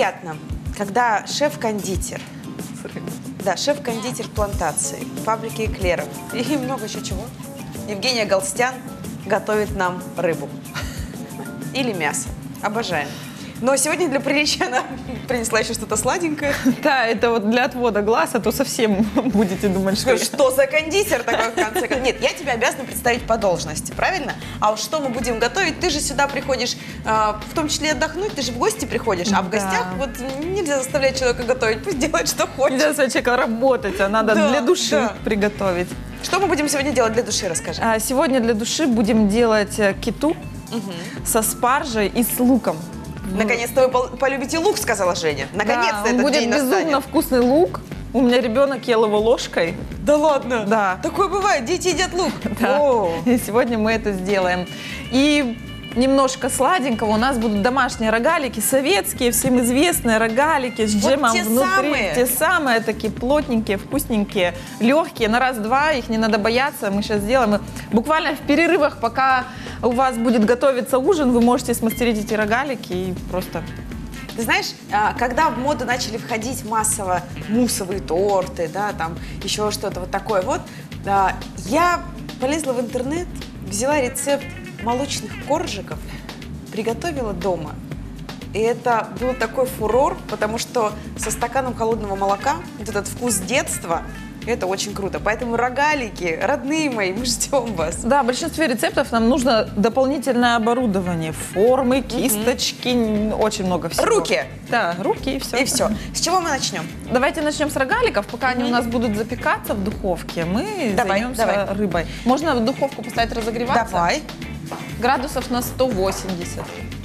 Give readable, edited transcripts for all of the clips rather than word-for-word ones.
приятно, когда шеф-кондитер, да, шеф-кондитер плантации, фабрики эклеров и много еще чего, Евгения Галстян готовит нам рыбу или мясо. Обожаем. Но сегодня для приличия она принесла еще что-то сладенькое. Да, это вот для отвода глаз, а то совсем будете думать, что... Что за кондитер такой в конце концов? Нет, я тебя обязана представить по должности, правильно? А уж что мы будем готовить? Ты же сюда приходишь, в том числе отдохнуть, ты же в гости приходишь, а в гостях вот нельзя заставлять человека готовить, пусть делает, что хочет. Нельзя заставлять человека работать, а надо для души приготовить. Что мы будем сегодня делать для души, расскажи. Сегодня для души будем делать киту со спаржей и с луком. Наконец-то вы полюбите лук, сказала Женя. Наконец-то да, этот день настанет. Будет безумно вкусный лук. У меня ребенок ел его ложкой. Да ладно? Да. Такое бывает, дети едят лук. Да. И сегодня мы это сделаем. И немножко сладенького. У нас будут домашние рогалики, советские, всем известные рогалики с джемом внутри. Самые. Те самые, такие плотненькие, вкусненькие, легкие, на раз-два, их не надо бояться. Мы сейчас сделаем. И буквально в перерывах, пока у вас будет готовиться ужин, вы можете смастерить эти рогалики и просто... Ты знаешь, когда в моду начали входить массово муссовые торты, да, там еще что-то вот такое вот, я полезла в интернет, взяла рецепт молочных коржиков, приготовила дома. И это был такой фурор, потому что со стаканом холодного молока, вот этот вкус детства, это очень круто. Поэтому рогалики, родные мои, мы ждем вас. Да, в большинстве рецептов нам нужно дополнительное оборудование. Формы, кисточки, очень много всего. Руки. Да, руки и все. И все. С чего мы начнем? Давайте начнем с рогаликов. Пока они у нас будут запекаться в духовке, мы займемся рыбой. Можно в духовку поставить разогреваться? Давай. Градусов на 180.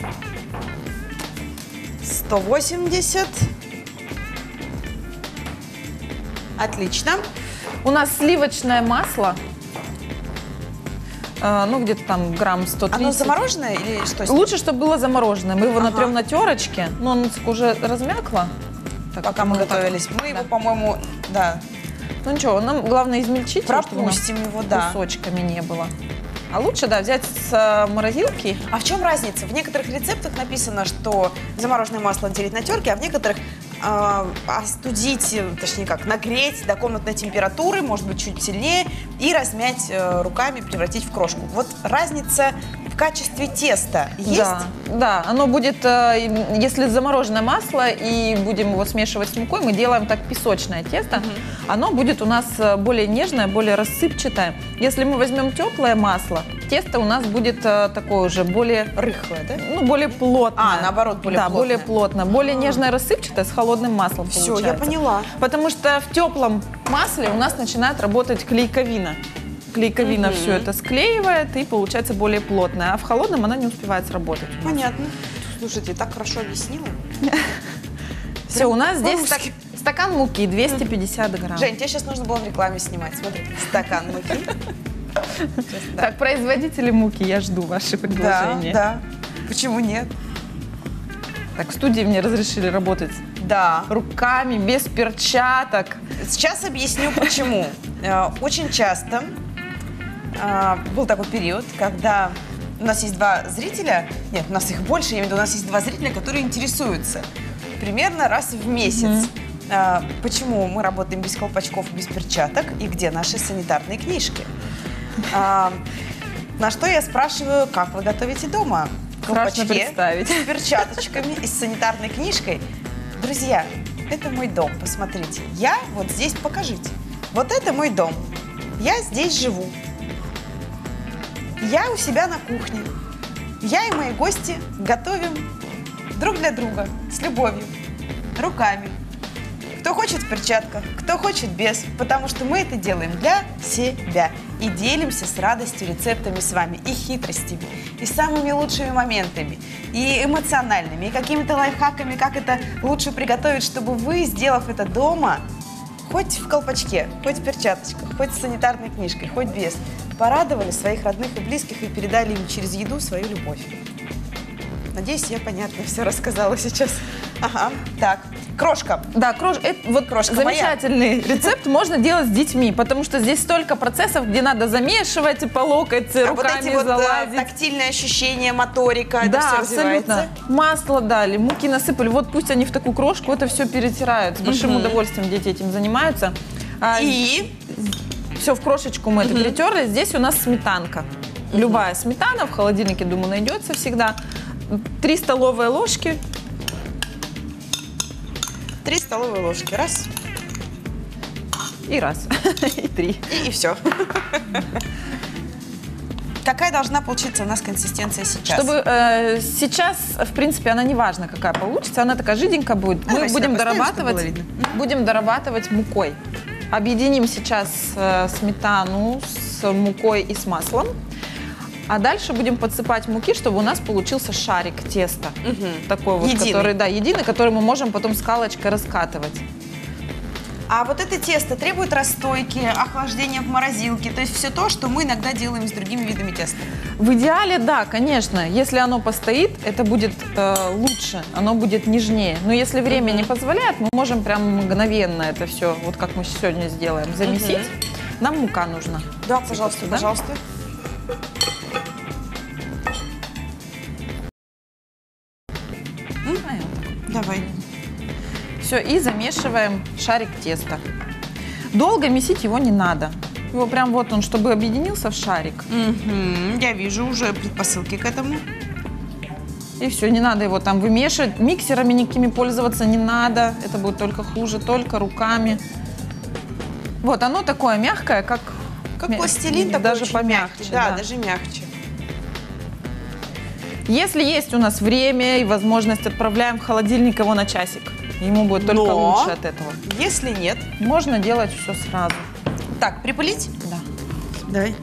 180. Отлично. У нас сливочное масло. Ну, где-то там грамм 130. Оно замороженное или что? Лучше, чтобы было замороженное. Мы его натрем на терочке. Но оно уже размякло. Так, пока мы готовились. Мы его, по-моему, да. Ну ничего, нам главное измельчить, пропустим его, да. Кусочками не было. А лучше, да, взять с морозилки. А в чем разница? В некоторых рецептах написано, что замороженное масло натереть на терке, а в некоторых остудить, точнее как, нагреть до комнатной температуры, может быть, чуть сильнее, и размять руками, превратить в крошку. Вот разница в качестве теста есть? Да, да, оно будет, если замороженное масло и будем его смешивать с мукой, мы делаем так песочное тесто, оно будет у нас более нежное, более рассыпчатое. Если мы возьмем теплое масло, тесто у нас будет такое уже более рыхлое, да? Ну, более плотное. Наоборот, более плотное. Да, более плотное. Более нежное, рассыпчатое с холодным маслом Все, получается. я поняла. Потому что в теплом масле у нас начинает работать клейковина. Клейковина все это склеивает и получается более плотная, а в холодном она не успевает сработать. Понятно. Слушайте, так хорошо объяснила. Все, у нас здесь стакан муки 250 грамм. Жень, тебе сейчас нужно было в рекламе снимать. Смотри, стакан муки. Так, производители муки, я жду ваши предложения. Да, почему нет? Так, в студии мне разрешили работать руками, без перчаток. Сейчас объясню, почему. Очень часто был такой период, когда у нас есть два зрителя, нет, у нас их больше, я имею в виду, у нас есть два зрителя, которые интересуются примерно раз в месяц. Почему мы работаем без колпачков, без перчаток и где наши санитарные книжки? На что я спрашиваю, как вы готовите дома? Страшно представить. С перчаточками и с санитарной книжкой. Друзья, это мой дом, посмотрите. Я вот здесь, покажите. Вот это мой дом. Я здесь живу. Я у себя на кухне. Я и мои гости готовим друг для друга с любовью, руками. Кто хочет в перчатках, кто хочет без, потому что мы это делаем для себя и делимся с радостью рецептами с вами, и хитростями, и самыми лучшими моментами, и эмоциональными, и какими-то лайфхаками, как это лучше приготовить, чтобы вы, сделав это дома, хоть в колпачке, хоть в перчаточках, хоть с санитарной книжкой, хоть без, порадовали своих родных и близких и передали им через еду свою любовь. Надеюсь, я понятно все рассказала сейчас. Ага, так. Крошка. Да, вот Крошка замечательный рецепт можно делать с детьми, потому что здесь столько процессов, где надо замешивать по локоть, А руками вот эти вот залазить. тактильные ощущения, моторика, это Да, все абсолютно. развивается. Масло дали, муки насыпали. Вот пусть они в такую крошку это все перетирают. С большим удовольствием дети этим занимаются. И Все в крошечку мы это перетерли. Здесь у нас сметанка. Любая сметана в холодильнике, думаю, найдется всегда. 3 столовые ложки. 3 столовые ложки. Раз. И раз. И 3. И все. Какая должна получиться у нас консистенция сейчас? Чтобы сейчас, в принципе, она не важна, какая получится, она такая жиденькая будет. Давай Мы сюда будем поставим, чтобы было дорабатывать, видно. будем дорабатывать мукой. Объединим сейчас сметану с мукой и с маслом. А дальше будем подсыпать муки, чтобы у нас получился шарик теста. Такой вот, Единый. который, да, единый, который мы можем потом скалочкой раскатывать. А вот это тесто требует расстойки, охлаждения в морозилке, то есть все то, что мы иногда делаем с другими видами теста. В идеале, да, конечно. Если оно постоит, это будет лучше, оно будет нежнее. Но если время не позволяет, мы можем прям мгновенно это все, вот как мы сегодня сделаем, замесить. Нам мука нужна. Да, пожалуйста, Да? пожалуйста. Давай. Все, и замешиваем шарик теста. Долго месить его не надо. Его прям вот он, чтобы объединился в шарик. Я вижу уже предпосылки к этому. И все, не надо его там вымешивать. Миксерами никакими пользоваться не надо. Это будет только хуже, только руками. Вот, оно такое мягкое, как Пластилин такой, даже очень помягче. мягкий. Да, даже мягче. Если есть у нас время и возможность, отправляем в холодильник его на часик. Ему будет только Но лучше от этого. Если нет. Можно делать все сразу. Так, припылить? Да. Давай.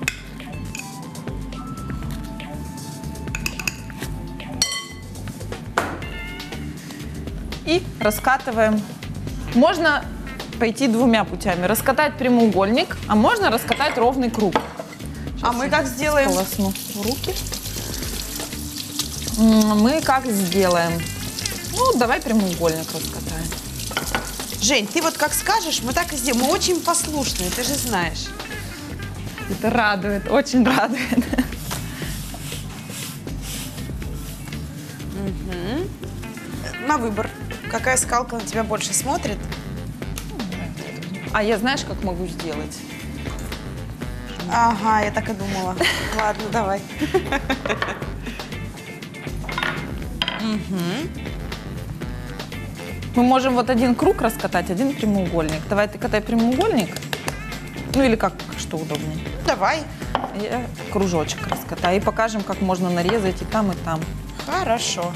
И раскатываем. Можно пойти двумя путями. Раскатать прямоугольник, а можно раскатать ровный круг. А мы как сделаем? Полосну руки. Мы как сделаем? Ну, давай прямоугольник раскатаем. Жень, ты вот как скажешь, мы так и сделаем. Мы очень послушные, ты же знаешь. Это радует, очень радует. На выбор. Какая скалка на тебя больше смотрит? А я знаешь, как могу сделать? Ага, я так и думала. Ладно, давай. Мы можем вот один круг раскатать, один прямоугольник. Давай ты катай прямоугольник. Ну или как, что удобнее. Давай. Я кружочек раскатаю. И покажем, как можно нарезать и там, и там. Хорошо.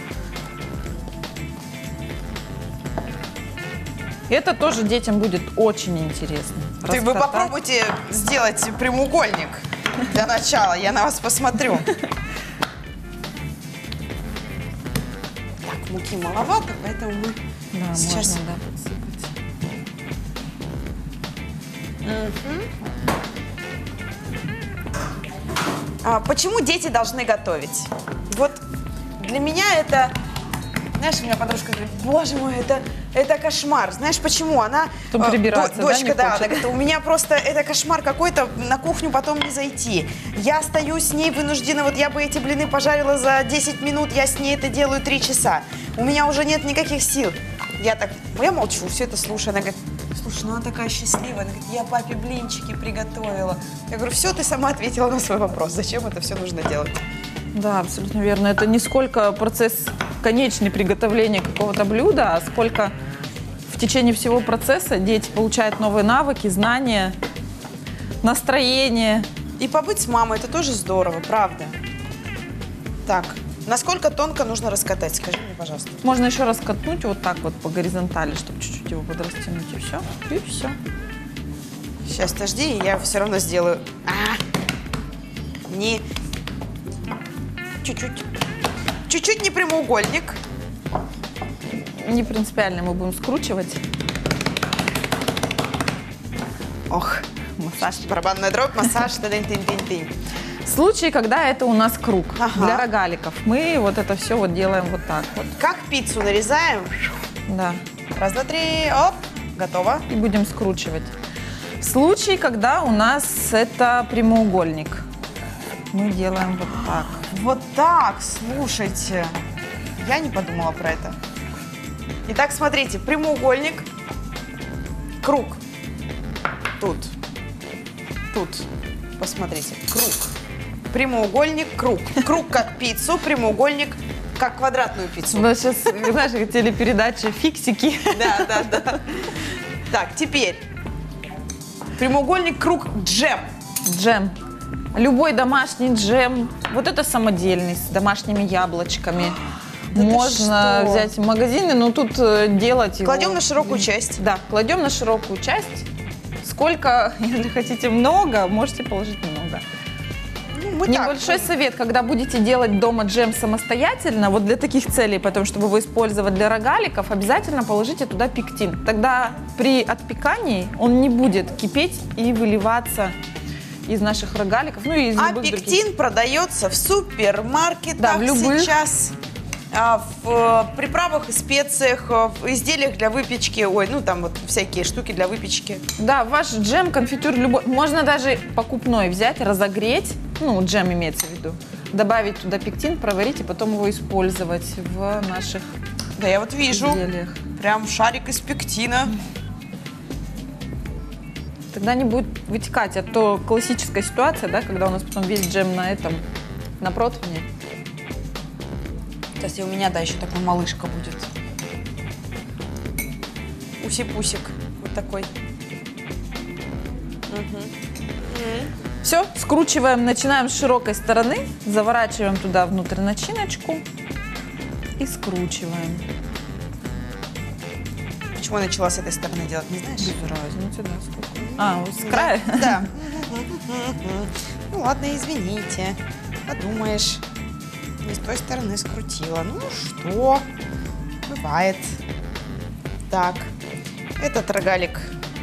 Это тоже детям будет очень интересно. Ты вы Раскатать. попробуйте сделать прямоугольник для начала. Я на вас посмотрю. Так, муки маловато, поэтому мы Да, сейчас... можно, да, подсыпать. Почему дети должны готовить? Вот для меня это... Знаешь, у меня подружка говорит, боже мой, это кошмар. Знаешь почему? Она... Потом прибираться, да, дочка, не да, хочет? она говорит, у меня просто это кошмар какой-то, на кухню потом не зайти. Я стою с ней вынуждена, вот я бы эти блины пожарила за 10 минут, я с ней это делаю 3 часа. У меня уже нет никаких сил. Я молчу, все это слушаю. Она говорит, слушай, ну она такая счастливая. Она говорит, я папе блинчики приготовила. Я говорю, все, ты сама ответила на свой вопрос. Зачем это все нужно делать? Да, абсолютно верно. Это не сколько процесс конечный приготовления какого-то блюда, а сколько в течение всего процесса дети получают новые навыки, знания, настроение. И побыть с мамой, это тоже здорово, правда. Так, насколько тонко нужно раскатать? Скажи мне, пожалуйста. Можно еще раз катнуть вот так вот по горизонтали, чтобы чуть-чуть его подрастянуть, и все. И все. Сейчас, подожди, я все равно сделаю. Не... Чуть-чуть. Чуть-чуть не прямоугольник. Не принципиально мы будем скручивать. Ох, массаж, барабанная дробь, массаж, тын-тын-тын-тын. В случае, когда это у нас круг Ага. для рогаликов, мы вот это все вот делаем вот так вот. Как пиццу нарезаем, Да. Раз, два, три, оп, готово. И будем скручивать. В случае, когда у нас это прямоугольник, мы делаем вот так. Вот так, слушайте. Я не подумала про это. Итак, смотрите, прямоугольник, круг. Тут. Посмотрите, круг. Прямоугольник, круг. Круг как пиццу, прямоугольник как квадратную пиццу. У нас сейчас, знаешь, телепередача «Фиксики». Да. Так, теперь прямоугольник, круг, джем. Джем. Любой домашний джем. Вот это самодельный, с домашними яблочками. Да можно ты что? взять в магазине, но тут делать его... Кладем на широкую часть. Да, кладем на широкую часть. Сколько, если хотите много, можете положить много. Ну, мы так. Небольшой совет, когда будете делать дома джем самостоятельно, вот для таких целей, потом, чтобы его использовать для рогаликов, обязательно положите туда пектин. Тогда при отпекании он не будет кипеть и выливаться из наших рогаликов, ну и из А любых других. пектин продается в супермаркетах Да, в любых. сейчас. В приправах и специях, в изделиях для выпечки, ой, ну там вот всякие штуки для выпечки. Да, ваш джем, конфитюр любой, можно даже покупной взять, разогреть, ну джем имеется в виду, добавить туда пектин, проварить и потом его использовать в наших Да, я вот вижу, изделиях. прям шарик из пектина. Тогда не будет вытекать, а то классическая ситуация, да, когда у нас потом весь джем на противне. Кстати, у меня, да, еще такой малышка будет. Уси-пусик, вот такой. Все, скручиваем, начинаем с широкой стороны, заворачиваем туда внутрь начиночку и скручиваем. Почему я начала с этой стороны делать, не знаешь? Без разницы, да, сколько. А, с края? Да. Ну ладно, извините. Подумаешь, не с той стороны скрутила. Ну что, бывает. Так, этот рогалик.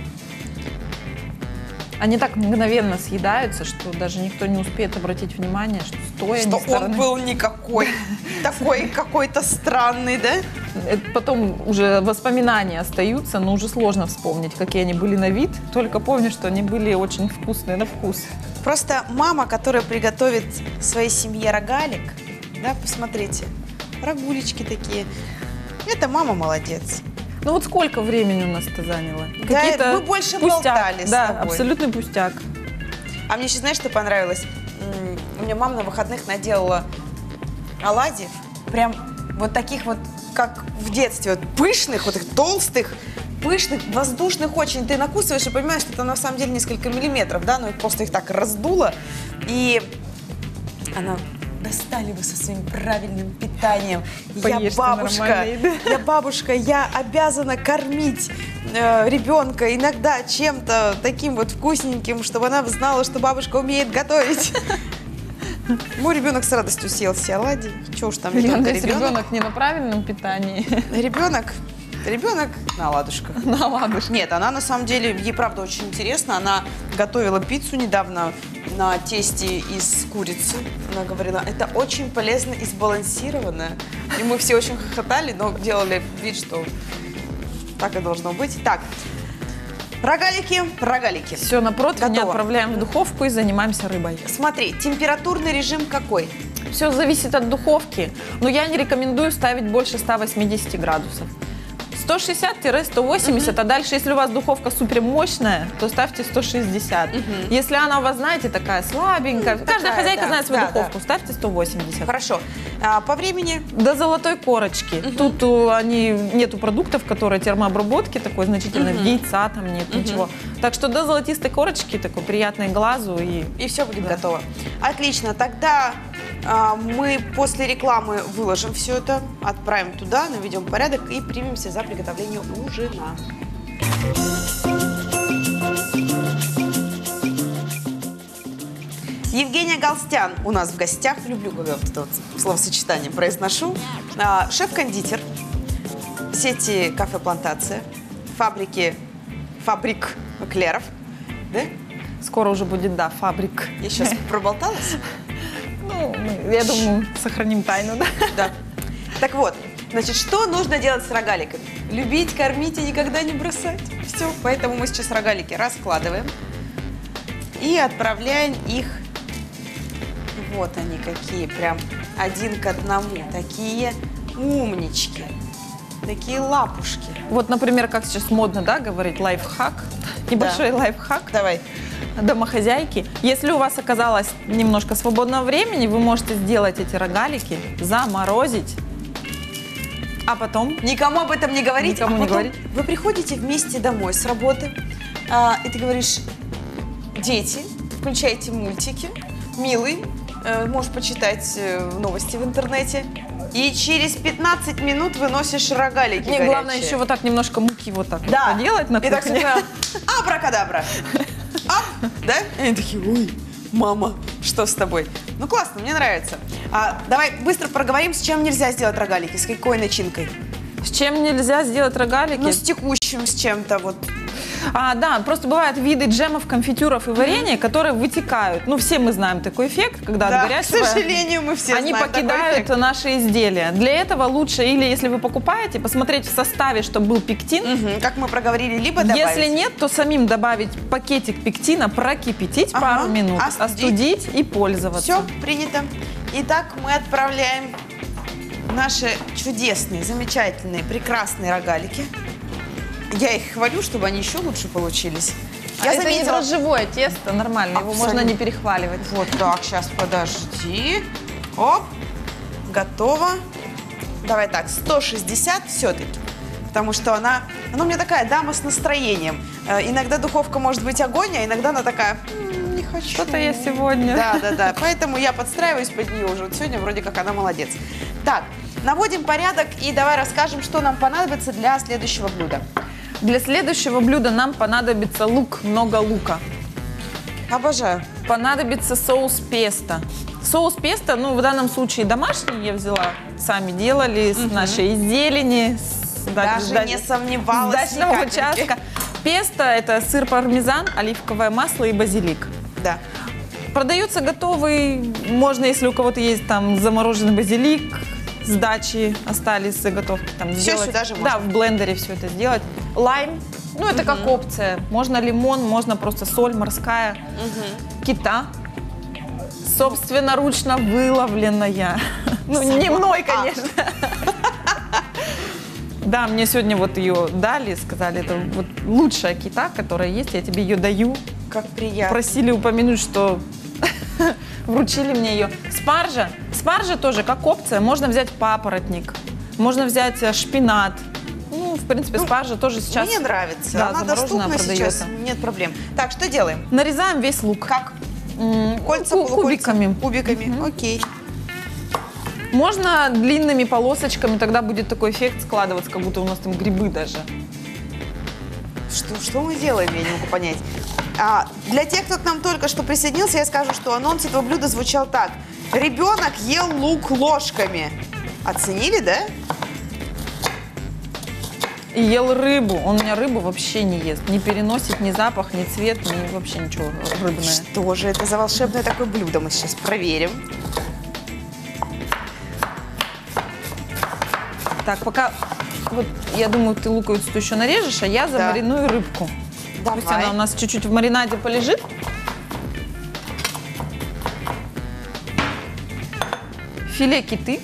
Они так мгновенно съедаются, что даже никто не успеет обратить внимание, что стоя Что не стороны. он был никакой, такой какой-то странный, да? Это потом уже воспоминания остаются, но уже сложно вспомнить, какие они были на вид. Только помню, что они были очень вкусные на вкус. Просто мама, которая приготовит своей семье рогалик, да, посмотрите, рагулечки такие, это мама молодец. Ну вот сколько времени у нас это заняло? Да, мы больше болтали с Да, тобой. абсолютный пустяк. А мне еще, знаешь, что понравилось? У меня мама на выходных наделала оладьев, прям вот таких вот, как в детстве, вот пышных, вот их толстых, пышных, воздушных очень. Ты накусываешь и понимаешь, что это на самом деле несколько миллиметров, да, но просто их так раздуло. И она... Достали вы со своим правильным питанием. Поешьте нормальной еды. Я бабушка, я обязана кормить ребенка иногда чем-то таким вот вкусненьким, чтобы она знала, что бабушка умеет готовить. Мой ребенок с радостью съел все оладьи. Чего уж там, не только Если ребенок не на правильном питании, Ребенок на оладушках. на ладушке. Нет, она на самом деле, ей правда очень интересно. Она готовила пиццу недавно на тесте из курицы. Она говорила, это очень полезно и сбалансировано. И мы все очень хохотали, но делали вид, что так и должно быть. Так, рогалики. Все, на противень Готово. отправляем в духовку и занимаемся рыбой. Смотри, температурный режим какой? Все зависит от духовки, но я не рекомендую ставить больше 180 градусов. 160-180, а дальше, если у вас духовка супер мощная, то ставьте 160. Если она у вас, знаете, такая слабенькая, каждая хозяйка да, знает свою да, духовку, ставьте 180. Хорошо. По времени? До золотой корочки. Тут нету продуктов, которые термообработки такой значительной, яйца там нет, ничего. Так что до золотистой корочки, такой приятной глазу. И все будет готово. Отлично. Тогда мы после рекламы выложим все это, отправим туда, наведем порядок и примемся за приготовление ужина. Евгения Галстян у нас в гостях. Люблю, когда вот это вот словосочетание произношу. Шеф-кондитер сети «Кафе Плантация», фабрик эклеров. Да? Скоро уже будет, да, фабрик. Я сейчас проболталась? Ну, я думаю, сохраним тайну, да? Да. Так вот, значит, что нужно делать с рогаликами? любить, кормить и никогда не бросать. Все, поэтому мы сейчас рогалики раскладываем и отправляем их. Вот они какие, прям один к одному. Такие умнички, такие лапушки. Вот, например, как сейчас модно, да, говорить лайфхак, небольшой лайфхак. Давай. Домохозяйки. Если у вас оказалось немножко свободного времени, вы можете сделать эти рогалики, заморозить, а потом... Никому об этом не говорить. Никому не говорить. Вы приходите вместе домой с работы, и ты говоришь: дети, включайте мультики, милый, можешь почитать новости в интернете, и через 15 минут выносишь рогалики Мне горячие. главное еще вот так немножко муки вот так Да. вот поделать на И так кухне. абракадабра. Да? И они такие: ой, мама, что с тобой? Ну классно, мне нравится. Давай быстро проговорим, с чем нельзя сделать рогалики, с какой начинкой. С чем нельзя сделать рогалики? Ну, с текущим, с чем-то вот. Да, просто бывают виды джемов, конфитюров и варенья, которые вытекают. Ну, все мы знаем такой эффект, когда Да, от горячего... к сожалению, мы все Они знаем такой покидают эффект. наши изделия. Для этого лучше, или если вы покупаете, посмотреть в составе, чтобы был пектин. Мгм, как мы проговорили, либо добавить. Если нет, то самим добавить пакетик пектина, прокипятить Ага, пару минут, остудить и пользоваться. Все, принято. Итак, мы отправляем наши чудесные, замечательные, прекрасные рогалики. Я их хвалю, чтобы они еще лучше получились. Я Это не заметила... дрожжевое тесто, нормально, его можно Абсолютно. не перехваливать. Вот так, сейчас, подожди. Оп, готово. Давай так, 160 все-таки. Потому что она у меня такая дама с настроением. Иногда духовка может быть огонь, а иногда она такая: не хочу. Что-то я сегодня. Да. Поэтому я подстраиваюсь под нее уже. Вот сегодня вроде как она молодец. Так, наводим порядок и давай расскажем, что нам понадобится для следующего блюда. Для следующего блюда нам понадобится лук, много лука. Обожаю. Понадобится соус песто. Соус песто, ну, в данном случае домашний я взяла. Сами делали, с нашей зелени. Даже не сомневалась с дачного ни капельки. участка. Песто – это сыр пармезан, оливковое масло и базилик. Да. Продается готовый, можно, если у кого-то есть там замороженный базилик, с дачи остались заготовки. Там, Все сделать. сюда же можно? Да, в блендере все это сделать. Лайм, ну это как опция. Можно лимон, можно просто соль морская, кита, собственноручно выловленная. Ну, не мной, конечно. Да, мне сегодня вот ее дали, сказали, это вот лучшая кита, которая есть, я тебе ее даю. Как приятно. Просили упомянуть, что вручили мне ее. Спаржа. Спаржа тоже как опция. Можно взять папоротник, можно взять шпинат. Ну, в принципе, спаржа тоже сейчас... Мне нравится. Да, Она замороженная доступна сейчас, продается. нет проблем. Так, что делаем? Нарезаем весь лук. Как? Кольца, Ку- полукольца? кубиками. Кубиками, окей. Можно длинными полосочками, тогда будет такой эффект складываться, как будто у нас там грибы даже. Что мы делаем, я не могу понять. Для тех, кто к нам только что присоединился, я скажу, что анонс этого блюда звучал так: ребенок ел лук ложками. Оценили, да? И ел рыбу. Он у меня рыбу вообще не ест. Не переносит ни запах, ни цвет, ни вообще ничего рыбное. Что же это за волшебное такое блюдо? Мы сейчас проверим. Так, пока, вот, я думаю, ты луковицу еще нарежешь, а я замариную рыбку. Давай. Пусть она у нас чуть-чуть в маринаде полежит. Филе киты.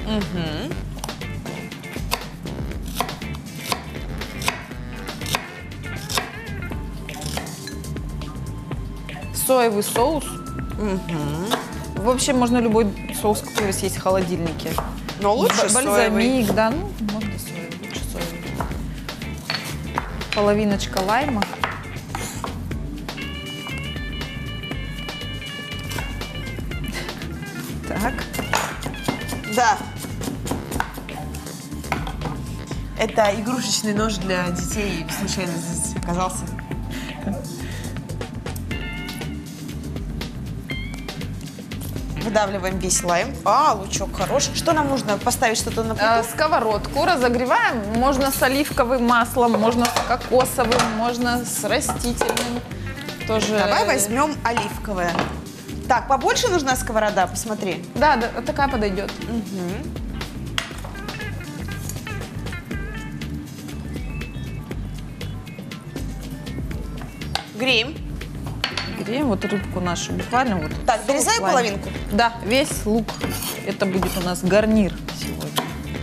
Соевый соус. В общем, можно любой соус, который есть в холодильнике. Но лучше соевый. Бальзамик, да, ну, можно соевый, лучше соевый. Половиночка лайма. Так. Да. Это игрушечный нож для детей случайно здесь оказался. Выдавливаем весь лайм. Лучок хороший. Что нам нужно? Поставить что-то на плиту? Сковородку разогреваем. Можно с оливковым маслом, можно с кокосовым, можно с растительным. Тоже... Давай возьмем оливковое. Так, побольше нужна сковорода, посмотри. Да, такая подойдет. Греем. Греем вот рыбку нашу буквально вот. Так, в дорезаю плане. половинку? Да, весь лук. Это будет у нас гарнир сегодня.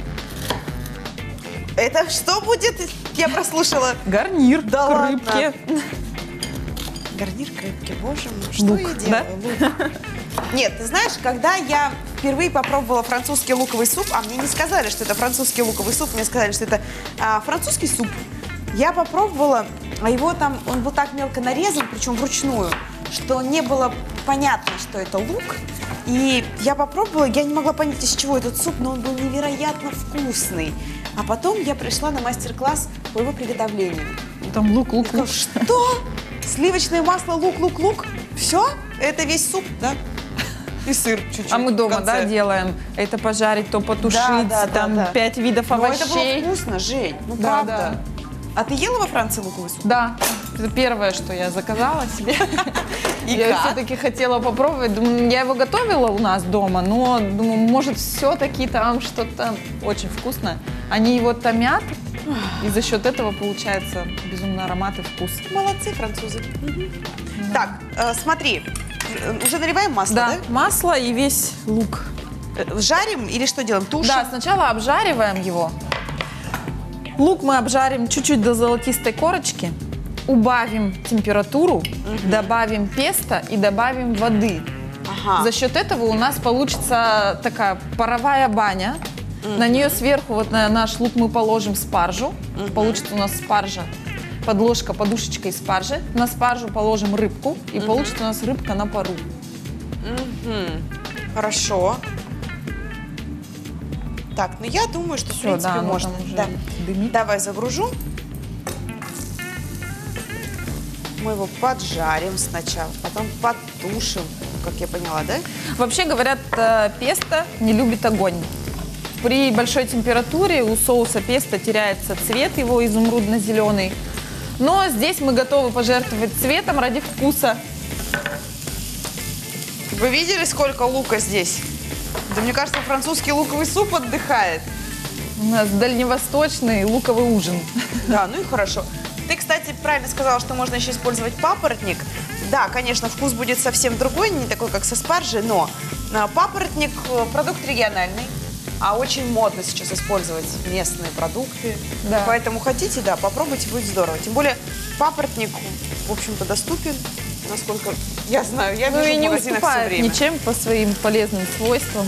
Это что будет? Я прослушала. Гарнир Да к ладно? рыбке. Гарнир к рыбке, боже мой, что Лук, я да? делаю? Лук. Нет, ты знаешь, когда я впервые попробовала французский луковый суп, а мне не сказали, что это французский луковый суп, мне сказали, что это французский суп, я попробовала, а его там, он был так мелко нарезан, причем вручную, что не было понятно, что это лук. И я попробовала, я не могла понять, из чего этот суп, но он был невероятно вкусный. А потом я пришла на мастер-класс по его приготовлению. Там лук, лук, лук. Что? Сливочное масло, лук, лук, лук? Все? Это весь суп, да? И сыр чуть-чуть. А мы в дома, конце. да, делаем. Это пожарить, то потушить, Да, там да. 5 видов Но овощей. это было вкусно, Жень, ну Да, правда. да. А ты ела во Франции луковый суп? Да, это первое, что я заказала себе. И Я как? все-таки хотела попробовать. Думаю, я его готовила у нас дома, но думаю, может, все-таки там что-то очень вкусное. Они его томят, и за счет этого получается безумно аромат и вкус. Молодцы французы. Так, смотри, уже наливаем масло, Да, да? масло и весь лук. Жарим или что делаем? Тушим? Да, сначала обжариваем его. Лук мы обжарим чуть-чуть до золотистой корочки, убавим температуру, добавим песто и добавим воды. Ага. За счет этого у нас получится такая паровая баня. На нее сверху, вот на наш лук мы положим спаржу. Получится у нас спаржа, подложка, подушечка из спаржи. На спаржу положим рыбку, и получится у нас рыбка на пару. Хорошо. Так, ну я думаю, что в Все, принципе да, оно можно. там уже Да. дымит. Давай загружу. Мы его поджарим сначала, потом потушим, как я поняла, да? Вообще, говорят, песто не любит огонь. При большой температуре у соуса песто теряется цвет его изумрудно-зеленый. Но здесь мы готовы пожертвовать цветом ради вкуса. Вы видели, сколько лука здесь? Да мне кажется, французский луковый суп отдыхает. У нас дальневосточный луковый ужин. Да, ну и хорошо. Ты, кстати, правильно сказала, что можно еще использовать папоротник. Да, конечно, вкус будет совсем другой, не такой, как со спаржей, но папоротник – продукт региональный, а очень модно сейчас использовать местные продукты. Да. Поэтому хотите, да, попробуйте, будет здорово. Тем более папоротник, в общем-то, доступен, насколько я знаю. Я Ну вижу и в не магазинах все уступает время. ничем по своим полезным свойствам.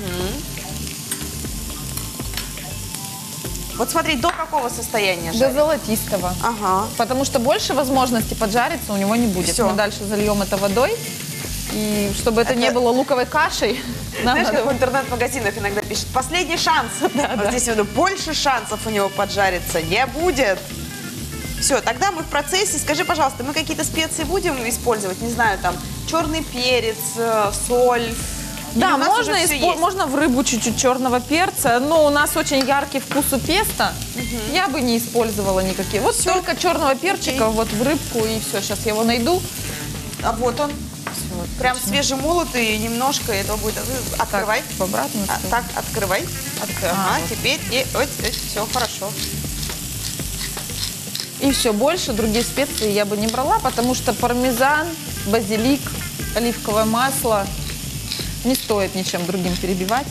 Вот смотри, до какого состояния До жарить? золотистого. Ага. Потому что больше возможности поджариться у него не будет. Всё. Мы дальше зальем это водой. И чтобы это не было луковой кашей, нам Знаешь, надо как в интернет-магазинах иногда пишут, последний шанс. Вот здесь вот больше шансов у него поджариться не будет. Все, тогда мы в процессе. Скажи, пожалуйста, мы какие-то специи будем использовать? Не знаю, там, черный перец, соль? Да, Или у нас можно, уже всё есть? можно в рыбу чуть-чуть черного перца, но у нас очень яркий вкус у песто. Я бы не использовала никакие. Вот только черного перчика вот в рыбку, и все. Сейчас я его найду. А вот он. Всё, вот Прям точно. свежемолотый, немножко этого будет. Открывай. Так, в обратную сторону. Так, открывай. Ага, вот. теперь и все хорошо. И все, больше другие специи я бы не брала, потому что пармезан, базилик, оливковое масло не стоит ничем другим перебивать.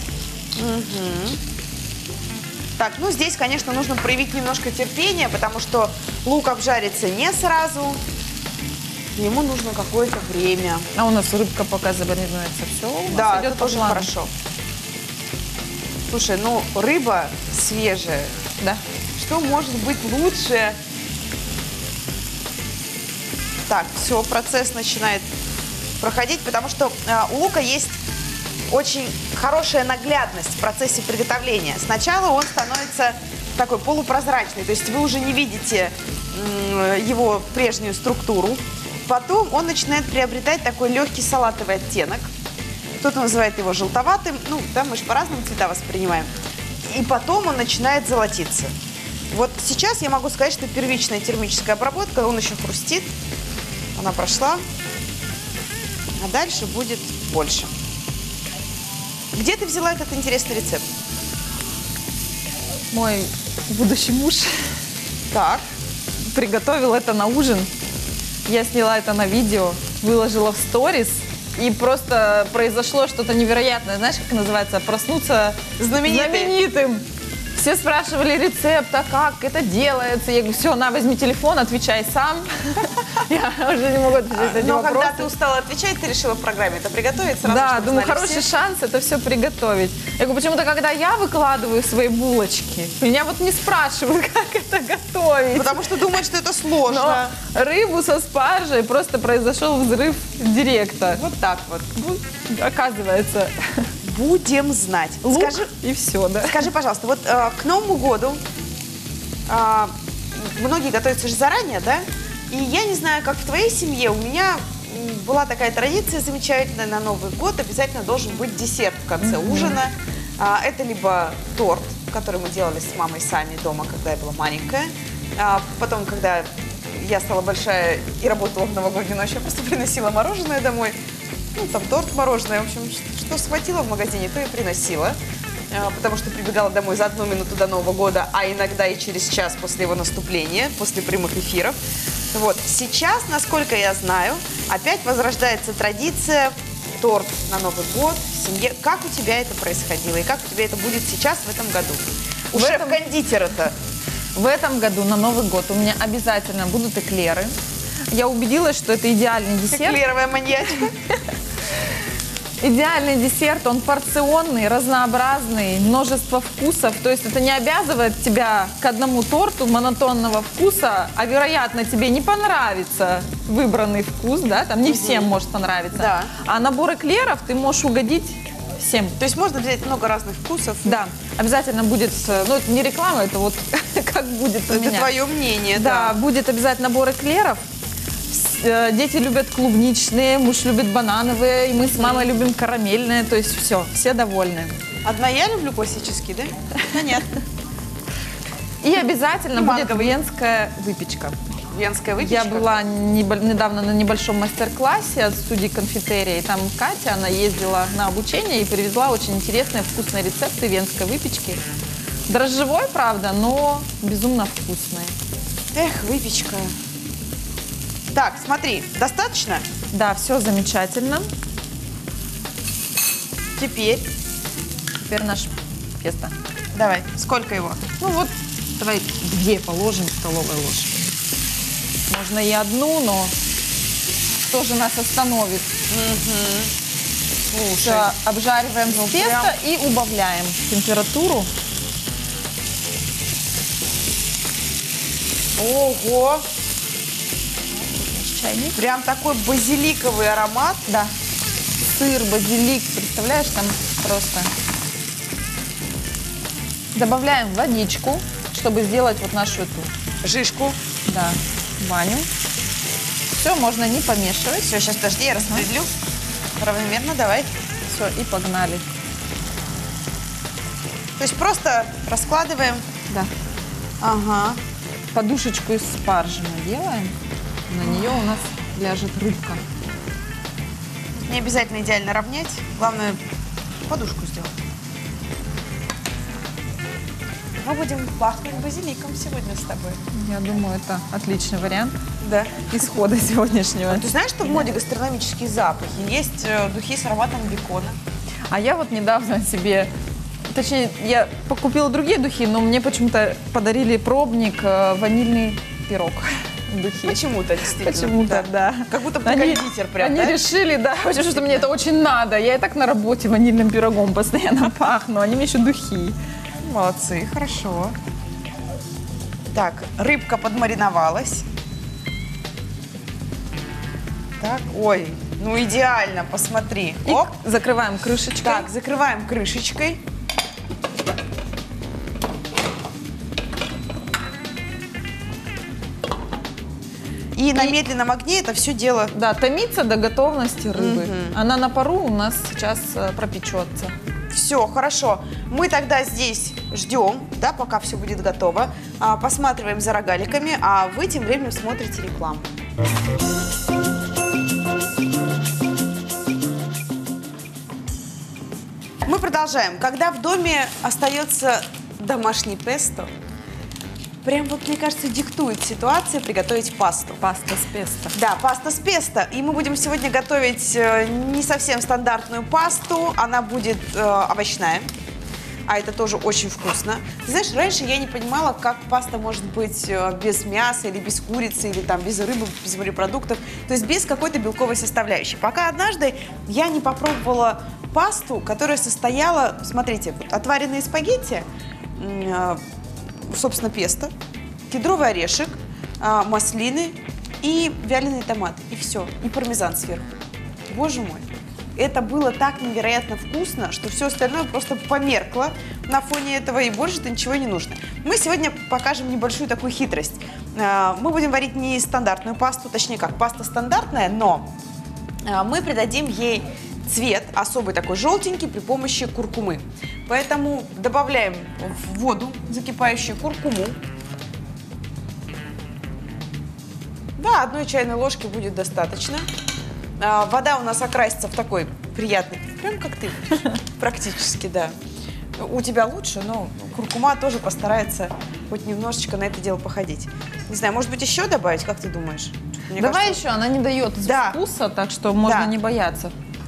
Так, ну здесь, конечно, нужно проявить немножко терпения, потому что лук обжарится не сразу. Ему нужно какое-то время. А у нас рыбка пока замаринуется. Все, Да, идет это по тоже плану. хорошо. Слушай, ну рыба свежая. Да. Что может быть лучше? Так, все, процесс начинает проходить, потому что у лука есть очень хорошая наглядность в процессе приготовления. Сначала он становится такой полупрозрачный, то есть вы уже не видите его прежнюю структуру. Потом он начинает приобретать такой легкий салатовый оттенок. Кто-то называет его желтоватым, ну, да, мы же по-разному цвета воспринимаем. И потом он начинает золотиться. Вот сейчас я могу сказать, что первичная термическая обработка, он еще хрустит, она прошла, а дальше будет больше. Где ты взяла этот интересный рецепт? Мой будущий муж Так. приготовил это на ужин. Я сняла это на видео, выложила в сторис, и просто произошло что-то невероятное. Знаешь, как называется? Проснуться знаменитым. Все спрашивали рецепт, а как это делается? Я говорю, все, на, возьми телефон, отвечай сам. Я уже не могу отвечать на эти вопросы. Но когда ты устала отвечать, ты решила в программе это приготовить сразу? Да, думаю, хороший шанс это все приготовить. Я говорю, почему-то, когда я выкладываю свои булочки, меня вот не спрашивают, как это готовить. Потому что думают, что это сложно. Но рыбу со спаржей просто произошел взрыв директа. Вот так вот. Оказывается, будем знать. лук Скажи, и все, да. скажи, пожалуйста, вот к Новому году многие готовятся же заранее, да? И я не знаю, как в твоей семье, у меня была такая традиция замечательная: на Новый год обязательно должен быть десерт в конце ужина. Это либо торт, который мы делали с мамой сами дома, когда я была маленькая. Потом, когда я стала большая и работала в новогоднюю ночь, я просто приносила мороженое домой. Ну, там торт, мороженое, в общем, что схватила в магазине, то и приносила. Потому что прибегала домой за 1 минуту до Нового года, а иногда и через час после его наступления, после прямых эфиров. Вот. Сейчас, насколько я знаю, опять возрождается традиция торт на Новый год в семье. Как у тебя это происходило и как у тебя это будет сейчас в этом году? У шеф-кондитера-то. В этом году на Новый год у меня обязательно будут эклеры. Я убедилась, что это идеальный десерт. Эклеровая маньячка. Идеальный десерт, он порционный, разнообразный, множество вкусов. То есть это не обязывает тебя к одному торту монотонного вкуса, а, вероятно, тебе не понравится выбранный вкус, да, там не всем может понравиться. Да. А набор эклеров ты можешь угодить всем. То есть можно взять много разных вкусов. Да, обязательно будет, ну это не реклама, это вот как будет у меня. Это твое мнение, Да, да. будет обязательно набор эклеров. Дети любят клубничные, муж любит банановые, и мы с мамой любим карамельные, то есть все довольны. Одна я люблю классический, да? Понятно. И обязательно И будет манговый. венская выпечка. Венская выпечка. Я была недавно на небольшом мастер-классе от студии «Конфитерия», и там Катя, она ездила на обучение и привезла очень интересные вкусные рецепты венской выпечки. Дрожжевой, правда, но безумно вкусные. Эх, выпечка. Так, смотри, достаточно? Да, все замечательно. Теперь Наше тесто. давай. Сколько его? Ну вот, давай 2 положим столовые ложки. Можно и 1, но что же нас остановит? Слушай. Всё, обжариваем Ну, тесто прям. и убавляем температуру. Ого! Чайник. Прям такой базиликовый аромат. Да. Сыр, базилик, представляешь, там просто. Добавляем водичку, чтобы сделать вот нашу эту, Жишку. да, баню. Все, можно не помешивать. Все, сейчас подожди, я распределю. Равномерно, давай. Все, и погнали. То есть просто раскладываем. Да. Ага. Подушечку из спаржи мы делаем. На нее у нас ляжет рыбка. Не обязательно идеально равнять. Главное, подушку сделать. Мы будем пахнуть базиликом сегодня с тобой. Я думаю, это отличный вариант Да. исхода сегодняшнего. Ты знаешь, что в моде гастрономические запахи? Есть духи с ароматом бекона. А я вот недавно себе, точнее, я покупила другие духи, но мне почему-то подарили пробник ванильный пирог. Духи. Почему-то, действительно. Почему-то, да. Как будто Они- кондитер прям, Они да? решили, да, что мне это очень надо. Я и так на работе ванильным пирогом постоянно пахну. Они мне еще духи. Молодцы, хорошо. Так, рыбка подмариновалась. Так, ой, ну идеально, посмотри. И Оп. закрываем крышечкой. Так, закрываем крышечкой. И на медленном огне это все дело. Да, томится до готовности рыбы. Мгм. Она на пару у нас сейчас пропечется. Все, хорошо. Мы тогда здесь ждем, да, пока все будет готово. Посматриваем за рогаликами, а вы тем временем смотрите рекламу. Мы продолжаем. Когда в доме остается домашний песто, прям вот, мне кажется, диктует ситуация приготовить пасту. Паста с песто. Да, паста с песто. И мы будем сегодня готовить не совсем стандартную пасту. Она будет овощная. А это тоже очень вкусно. Ты знаешь, раньше я не понимала, как паста может быть без мяса или без курицы, или там без рыбы, без морепродуктов. То есть без какой-то белковой составляющей. Пока однажды я не попробовала пасту, которая состояла, смотрите, вот отваренные спагетти, собственно, песто, кедровый орешек, маслины и вяленые томаты. И все. И пармезан сверху. Боже мой. Это было так невероятно вкусно, что все остальное просто померкло на фоне этого, и больше-то ничего не нужно. Мы сегодня покажем небольшую такую хитрость. Мы будем варить не стандартную пасту, точнее как, паста стандартная, но мы придадим ей цвет особый такой желтенький при помощи куркумы. Поэтому добавляем в воду закипающую куркуму. Да, 1 чайной ложки будет достаточно. Вода у нас окрасится в такой приятный, прям как ты, практически, да. У тебя лучше, но куркума тоже постарается хоть немножечко на это дело походить. Не знаю, может быть, еще добавить, как ты думаешь? Мне Давай кажется, еще, она не дает вкуса, так что можно не бояться.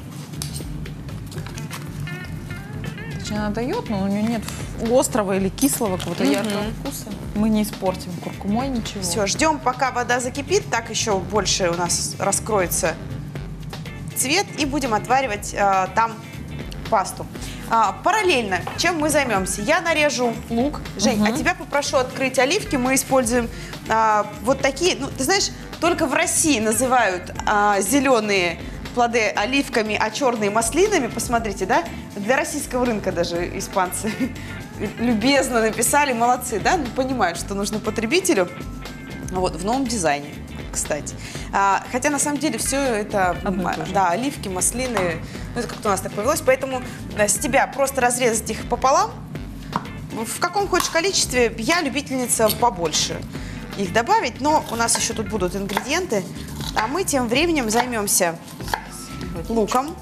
Точнее, она дает, но у нее нет острого или кислого какого-то яркого вкуса. Мы не испортим куркумой ничего. Все, ждем, пока вода закипит, так еще больше у нас раскроется цвет, и будем отваривать там пасту. Параллельно, чем мы займемся? Я нарежу лук. Жень, а тебя попрошу открыть оливки. Мы используем вот такие, ну, ты знаешь, только в России называют зеленые плоды оливками, а черные маслинами. Посмотрите, да? Для российского рынка даже испанцы любезно написали, молодцы, да? Ну, понимают, что нужно потребителю. Вот, в новом дизайне, кстати. Хотя, на самом деле, все это, да, оливки, маслины, ну, это как-то у нас так повелось. Поэтому с тебя просто разрезать их пополам. В каком хочешь количестве, я любительница побольше их добавить, но у нас еще тут будут ингредиенты. А мы тем временем займемся луком.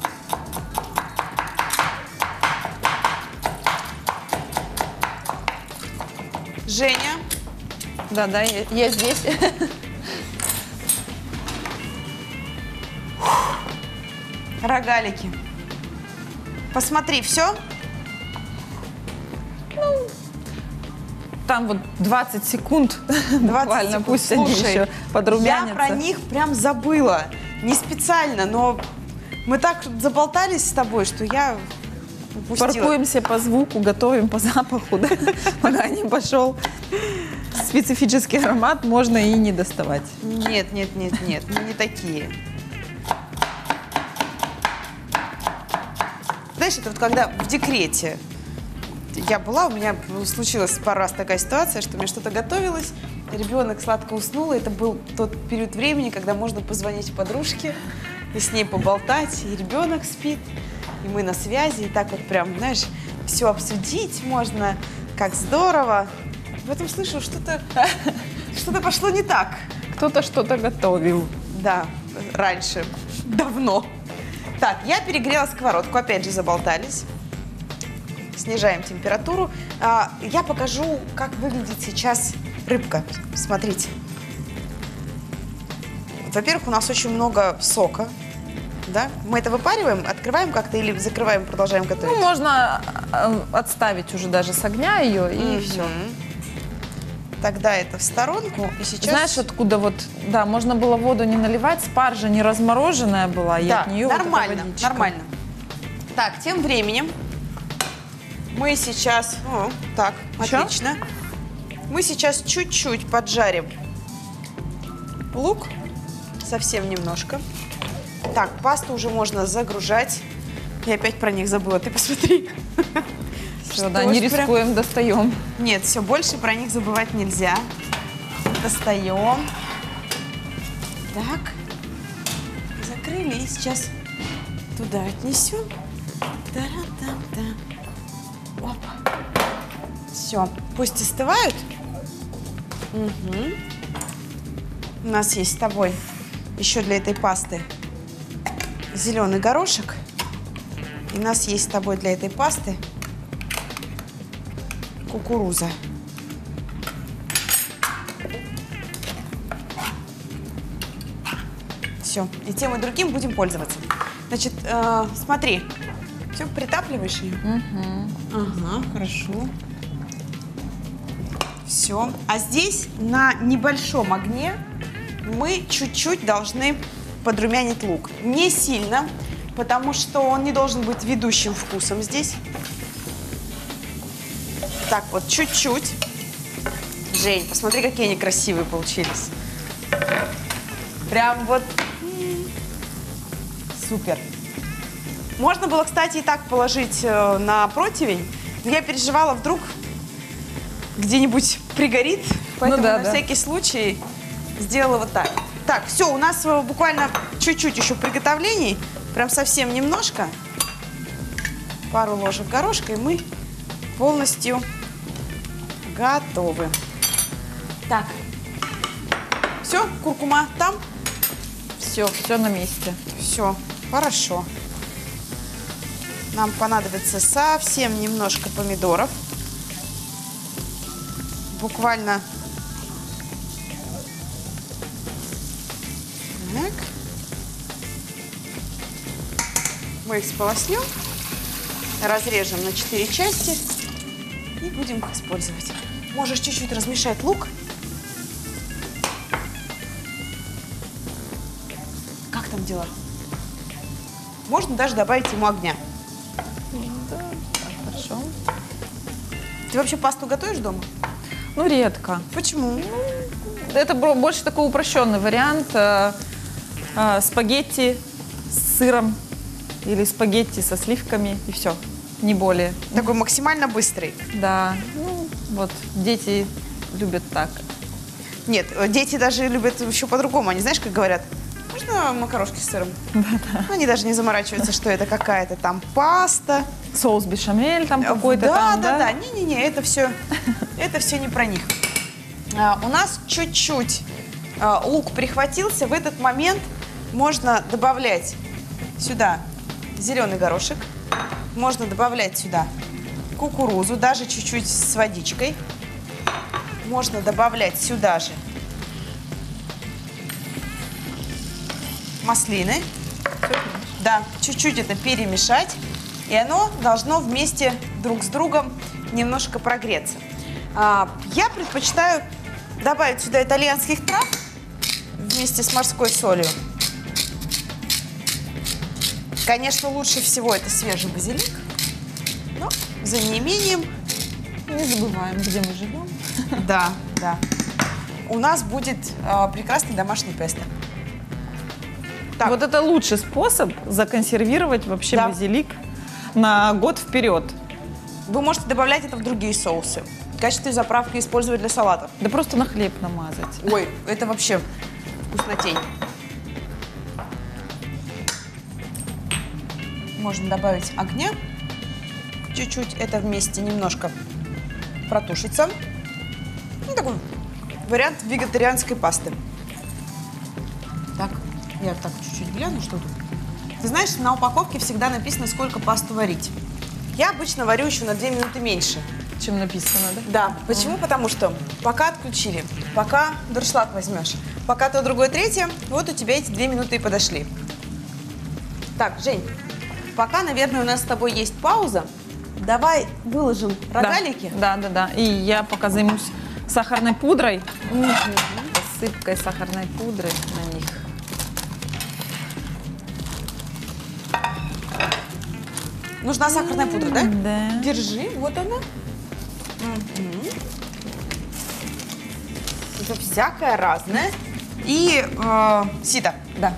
Женя. Да, я здесь. Рогалики. Посмотри, все? Ну, там вот 20 секунд буквально, секунд. пусть Слушай, они еще подрумянятся. Я про них прям забыла. Не специально, но мы так заболтались с тобой, что я упустила. Паркуемся по звуку, готовим по запаху, да? Пока не пошел специфический аромат, можно и не доставать. Нет, мы не такие. Знаешь, это вот когда в декрете я была, у меня случилась пару раз такая ситуация, что мне что-то готовилось, ребенок сладко уснул, и это был тот период времени, когда можно позвонить подружке и с ней поболтать, и ребенок спит, и мы на связи, и так вот прям, знаешь, все обсудить можно, как здорово. В этом слышу, что-то пошло не так. Кто-то что-то готовил. Да, раньше, давно. Так, я перегрела сковородку, опять же заболтались. Снижаем температуру. Я покажу, как выглядит сейчас рыбка. Смотрите. Во-первых, у нас очень много сока. Да? Мы это выпариваем, открываем как-то или закрываем, продолжаем готовить? Ну, можно отставить уже даже с огня ее, и все. Тогда это в сторонку. И сейчас... Знаешь, откуда вот, да, можно было воду не наливать, спаржа не размороженная была, и да, от нее нормально, вот эта водичка. нормально. Так, тем временем мы сейчас, так, Еще? отлично. Мы сейчас чуть-чуть поджарим лук, совсем немножко. Так, пасту уже можно загружать. Я опять про них забыла, ты посмотри. Все, да, не рискуем, достаем. Нет, все, больше про них забывать нельзя. Достаем. Так. Закрыли и сейчас туда отнесем. Та-ра-там-там. Опа. Все, пусть остывают. Угу. У нас есть с тобой еще для этой пасты зеленый горошек. И у нас есть с тобой для этой пасты кукуруза. Все. И тем и другим будем пользоваться. Значит, смотри. Все, притапливаешь ее? Ага, хорошо. Все. А здесь на небольшом огне мы чуть-чуть должны подрумянить лук. Не сильно, потому что он не должен быть ведущим вкусом здесь. Так вот, чуть-чуть. Жень, посмотри, какие они красивые получились. Прям вот супер. Можно было, кстати, и так положить на противень, но я переживала, вдруг где-нибудь пригорит, поэтому на всякий случай сделала вот так. Так, все, у нас буквально чуть-чуть еще приготовлений, прям совсем немножко. Пару ложек горошка, и мы полностью готовы. Так, все, куркума там? Все на месте. Все, хорошо. Нам понадобится совсем немножко помидоров. Буквально. Так. Мы их сполоснем, разрежем на 4 части и будем их использовать. Можешь чуть-чуть размешать лук. Как там дела? Можно даже добавить ему огня. Да, хорошо. Ты вообще пасту готовишь дома? Ну, редко. Почему? Это больше такой упрощенный вариант. Спагетти с сыром или спагетти со сливками, и все, не более. Такой максимально быстрый. Да, ну вот, дети любят так. Нет, дети даже любят еще по-другому. Они, знаешь, как говорят, можно макарошки с сыром? Да-да. Они даже не заморачиваются, что это какая-то там паста. Соус бешамель там какой-то там, да? Да. Не-не-не, это все не про них. У нас чуть-чуть лук прихватился. В этот момент можно добавлять сюда зеленый горошек. Можно добавлять сюда кукурузу, даже чуть-чуть с водичкой. Можно добавлять сюда же маслины. Да, чуть-чуть это перемешать. И оно должно вместе друг с другом немножко прогреться. Я предпочитаю добавить сюда итальянских трав вместе с морской солью. Конечно, лучше всего это свежий базилик, но за неимением... Не забываем, где мы живем. Да. У нас будет прекрасный домашний песто. Так. Вот это лучший способ законсервировать вообще базилик на год вперед. Вы можете добавлять это в другие соусы. В качестве заправки использовать для салатов. Да просто на хлеб намазать. Ой, это вообще вкуснотень. Можно добавить огня. Чуть-чуть это вместе немножко протушится. Ну, такой вариант вегетарианской пасты. Так, я так чуть-чуть гляну, что тут. Ты знаешь, на упаковке всегда написано, сколько пасту варить. Я обычно варю еще на 2 минуты меньше. Чем написано, да? Да. Почему? Потому что пока отключили, пока дуршлаг возьмешь, пока то, другое, третье, вот у тебя эти 2 минуты и подошли. Так, Жень, пока, наверное, у нас с тобой есть пауза. Давай выложим рогалики. Да. И я пока займусь сахарной пудрой. Посыпкой сахарной пудры на них. Нужна сахарная пудра, да? Да. Держи, вот она. Это всякое разное. И сито. Да.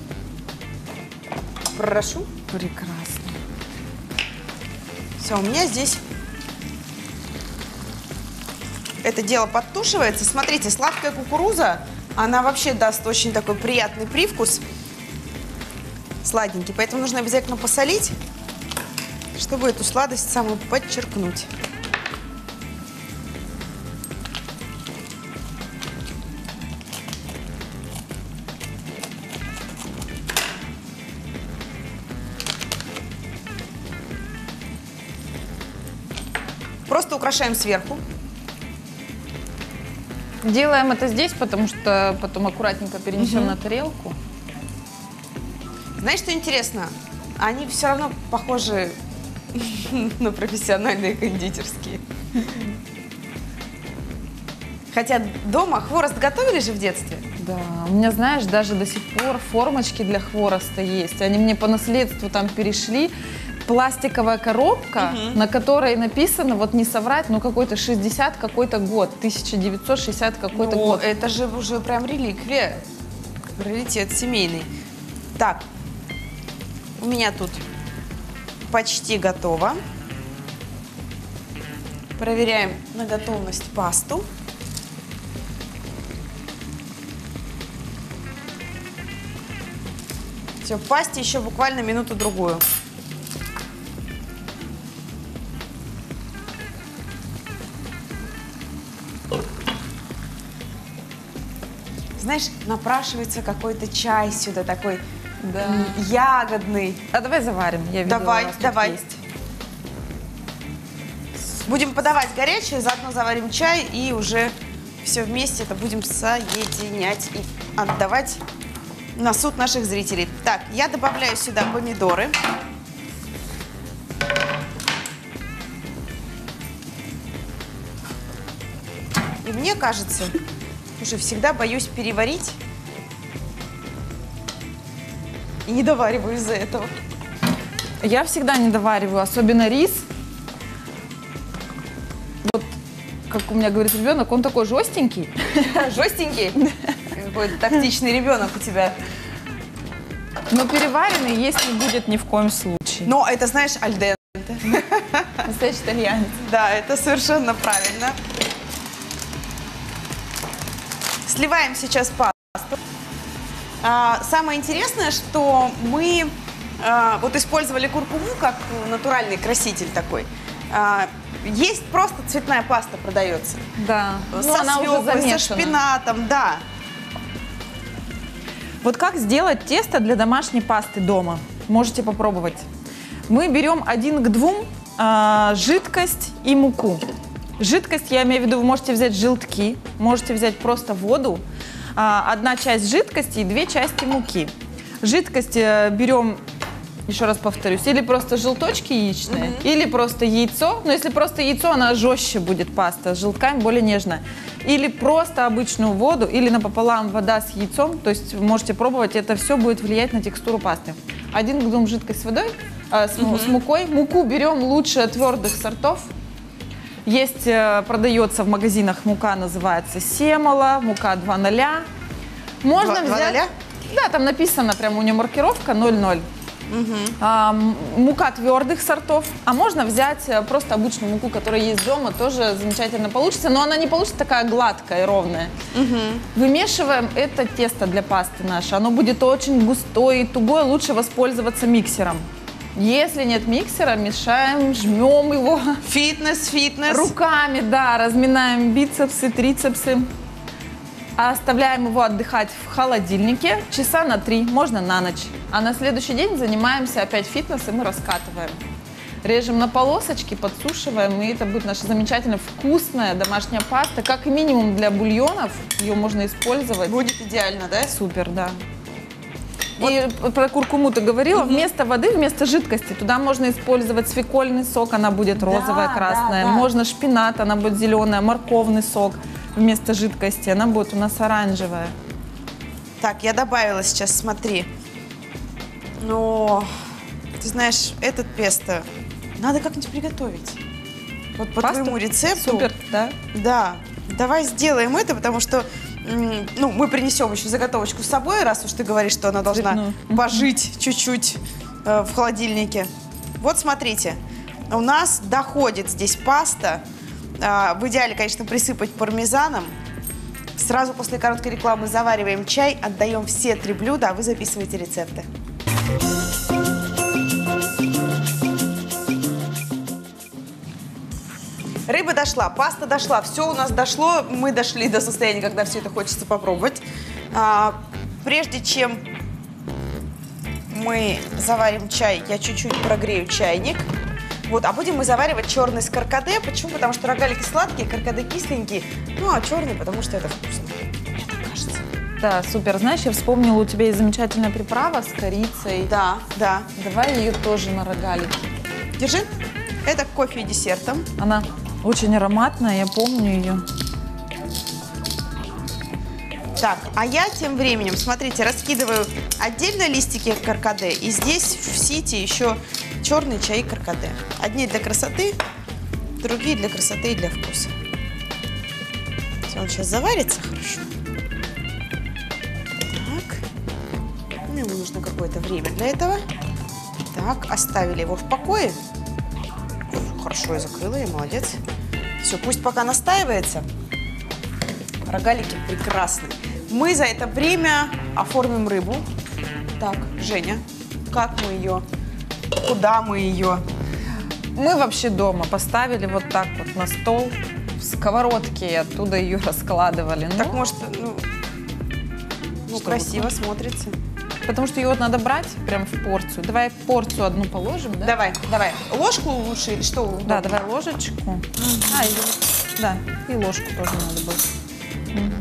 Прошу. Прекрасно. Все, у меня здесь это дело подтушивается. Смотрите, сладкая кукуруза, она вообще даст очень такой приятный привкус. Сладенький. Поэтому нужно обязательно посолить, чтобы эту сладость самую подчеркнуть. Просто украшаем сверху. Делаем это здесь, потому что потом аккуратненько перенесем на тарелку. Знаешь, что интересно? Они все равно похожи на профессиональные кондитерские. Хотя дома хворост готовили же в детстве? Да, у меня, знаешь, даже до сих пор формочки для хвороста есть. Они мне по наследству там перешли. Пластиковая коробка, на которой написано, вот не соврать, но какой-то 60 какой-то год, 1960 какой-то год. Это же уже прям реликвия, раритет семейный. Так, у меня тут почти готово. Проверяем на готовность пасту. Все, в пасте еще буквально минуту-другую. Знаешь, напрашивается какой-то чай сюда, такой ягодный. А давай заварим, я видела, Давай, у вас тут давай. есть. Будем подавать горячее, заодно заварим чай и уже все вместе это будем соединять и отдавать на суд наших зрителей. Так, я добавляю сюда помидоры. И мне кажется, уже всегда боюсь переварить и не довариваю из-за этого. Я всегда не довариваю, особенно рис. Вот, как у меня говорит ребенок, он такой жестенький. Жестенький? Какой-то тактичный ребенок у тебя. Но переваренный есть не будет ни в коем случае. Но это, знаешь, аль денте. Настоящий итальянец. Да, это совершенно правильно. Сливаем сейчас пасту. Самое интересное, что мы вот использовали куркуму как натуральный краситель такой. Есть просто цветная паста продается. Да. Со она уже свеклой, со замешана. шпинатом, да. Вот как сделать тесто для домашней пасты дома? Можете попробовать. Мы берем 1 к 2 жидкость и муку. Жидкость, я имею в виду, вы можете взять желтки, можете взять просто воду. 1 часть жидкости и 2 части муки. Жидкость берем, еще раз повторюсь, или просто желточки яичные, или просто яйцо. Но если просто яйцо, она жестче будет паста, с желтками более нежная. Или просто обычную воду, или напополам вода с яйцом. То есть вы можете пробовать, это все будет влиять на текстуру пасты. 1 к 2 жидкость с водой, с мукой. Муку берем лучше твердых сортов. Есть, продается в магазинах мука, называется семола, мука 2.0. Можно взять... 2.0? Да, там написано, прямо у нее маркировка 0.0. Мука твердых сортов, а можно взять просто обычную муку, которая есть дома, тоже замечательно получится, но она не получится такая гладкая и ровная. Вымешиваем это тесто для пасты наше, оно будет очень густое и тугое, лучше воспользоваться миксером. Если нет миксера, мешаем, жмем его. Фитнес. Руками, да, разминаем бицепсы, трицепсы. Оставляем его отдыхать в холодильнике часа на 3, можно на ночь. А на следующий день занимаемся опять фитнесом и раскатываем. Режем на полосочки, подсушиваем, и это будет наша замечательно вкусная домашняя паста. Как минимум для бульонов ее можно использовать. Будет идеально, да? Супер, да. И про куркуму ты говорила, вместо воды, вместо жидкости, туда можно использовать свекольный сок, она будет розовая, красная. да. Можно шпинат, она будет зеленая, морковный сок вместо жидкости, она будет у нас оранжевая. Так, я добавила сейчас, смотри. Но, ты знаешь, этот песто надо как-нибудь приготовить. Вот по Пасту? твоему рецепту. Супер, да? Да. Давай сделаем это, потому что ну, мы принесем еще заготовочку с собой, раз уж ты говоришь, что она должна Цветную. пожить чуть-чуть в холодильнике. Вот смотрите, у нас доходит здесь паста. В идеале, конечно, присыпать пармезаном. Сразу после короткой рекламы завариваем чай, отдаем все 3 блюда, а вы записываете рецепты. Рыба дошла, паста дошла, все у нас дошло. Мы дошли до состояния, когда все это хочется попробовать. Прежде чем мы заварим чай, я чуть-чуть прогрею чайник. Вот, а будем мы заваривать черный с каркаде. Почему? Потому что рогалики сладкие, каркаде кисленькие. Ну, а черный, потому что это вкусно. Мне так кажется. Да, супер. Знаешь, я вспомнила, у тебя есть замечательная приправа с корицей. Да, да. Давай ее тоже на рогалики. Держи. Это к кофе и десертам. Она очень ароматная, я помню ее. Так, а я тем временем, смотрите, раскидываю отдельно листики каркаде. И здесь в сите еще черный чай каркаде. Одни для красоты, другие для красоты и для вкуса. Он сейчас заварится хорошо. Так. Ну, ему нужно какое-то время для этого. Так, оставили его в покое. Хорошо, я закрыла, я молодец. Все, пусть пока настаивается. Рогалики прекрасны. Мы за это время оформим рыбу. Так, Женя, как мы ее, куда мы ее? Мы вообще дома поставили вот так вот на стол, в сковородке, и оттуда ее раскладывали. Так, Ну, может, ну Что, красиво вот? смотрится. потому что ее вот надо брать прям в порцию. Давай порцию одну положим, да? Давай, давай. Ложку лучше или что? Да, удобно? давай ложечку. Да, и ложку тоже надо будет.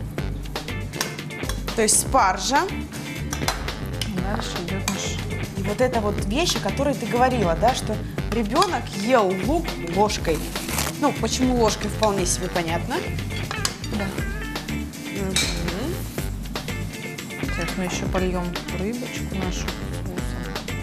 То есть спаржа. Дальше идет наш... И вот это вот вещь, о которой ты говорила, да, что ребенок ел лук ложкой. Ну, почему ложкой, вполне себе понятно. Да. Сейчас мы еще польем рыбочку нашу вкусом.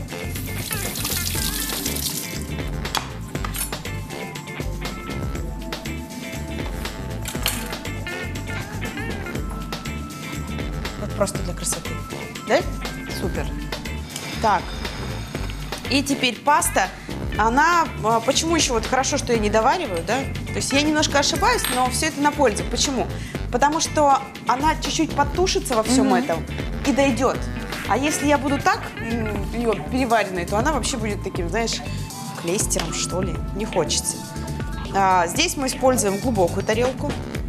Вот просто для красоты. Да? Супер. Так. И теперь паста. Она, почему еще вот хорошо, что я не довариваю, да? То есть я немножко ошибаюсь, но все это на пользу. Почему? Потому что она чуть-чуть подтушится во всем этом и дойдет. А если я буду так ее переваренной, то она вообще будет таким, знаешь, клейстером, что ли. Не хочется. Здесь мы используем глубокую тарелку.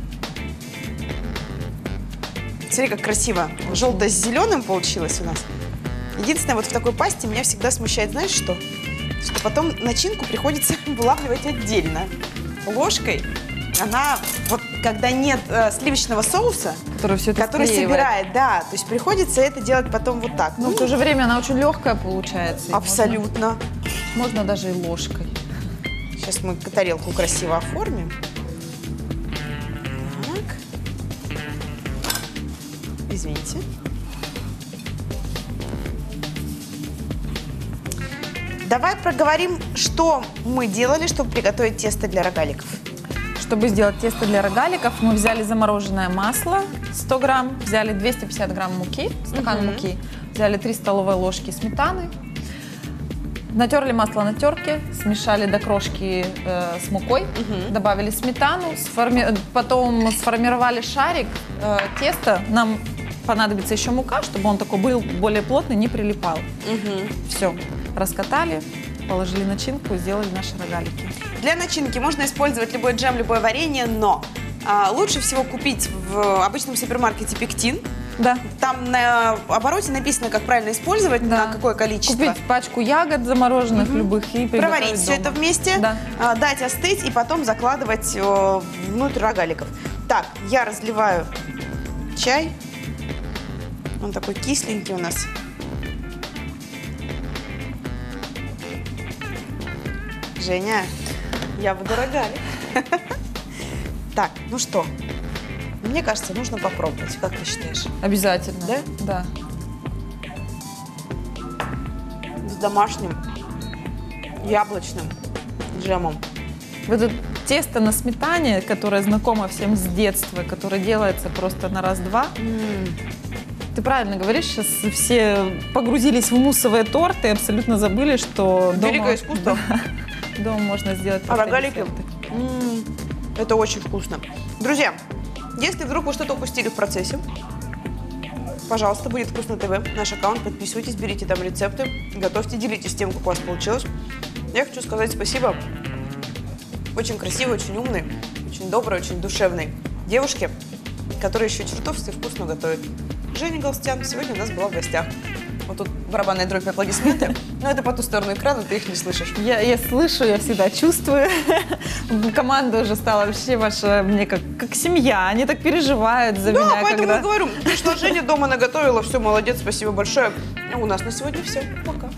Смотри, как красиво. Желто с зеленым получилось у нас. Единственное, вот в такой пасте меня всегда смущает, знаешь что? Что потом начинку приходится вылавливать отдельно. Ложкой она, вот когда нет сливочного соуса, Который все это который склеивает. собирает, да, то есть приходится это делать потом вот так. Но в то же время она очень легкая получается. и Абсолютно. Можно даже и ложкой. Сейчас мы тарелку красиво оформим. Так. Извините. Давай проговорим, что мы делали, чтобы приготовить тесто для рогаликов. Чтобы сделать тесто для рогаликов, мы взяли замороженное масло 100 грамм, взяли 250 грамм муки, стакан муки, взяли 3 столовые ложки сметаны, натерли масло на терке, смешали до крошки с мукой, добавили сметану, потом сформировали шарик теста. Нам понадобится еще мука, чтобы он такой был более плотный, не прилипал. Все, раскатали, положили начинку, сделали наши рогалики. Для начинки можно использовать любой джем, любое варенье, но лучше всего купить в обычном супермаркете пектин. Да. Там на обороте написано, как правильно использовать, Да. на какое количество. Купить пачку ягод замороженных любых и приготовить Проварить все дома. это вместе, Да. дать остыть и потом закладывать внутрь рогаликов. Так, я разливаю чай. Он такой кисленький у нас. Женя, я буду рогалик. Так, ну что, мне кажется, нужно попробовать. Как ты считаешь? Обязательно. Да? Да. С домашним яблочным джемом. Вот это тесто на сметане, которое знакомо всем с детства, которое делается просто на раз-два. Ты правильно говоришь, сейчас все погрузились в муссовые торты и абсолютно забыли, что Великое искусство. дома можно сделать А просто рогалики? десерты. Это очень вкусно. Друзья, если вдруг вы что-то упустили в процессе, пожалуйста, будет Вкусно ТВ, наш аккаунт, подписывайтесь, берите там рецепты, готовьте, делитесь тем, как у вас получилось. Я хочу сказать спасибо очень красивой, очень умной, очень доброй, очень душевной девушке, которая еще чертовски вкусно готовит. Женя Галстян сегодня у нас была в гостях. Вот тут барабанная дробь и аплодисменты. Но это по ту сторону экрана, ты их не слышишь. Я слышу, я всегда чувствую. Команда уже стала вообще ваша, мне как семья. Они так переживают за меня. Да, поэтому когда... я говорю, пришла Женя, дома наготовила, все, молодец, спасибо большое. А у нас на сегодня все. Пока.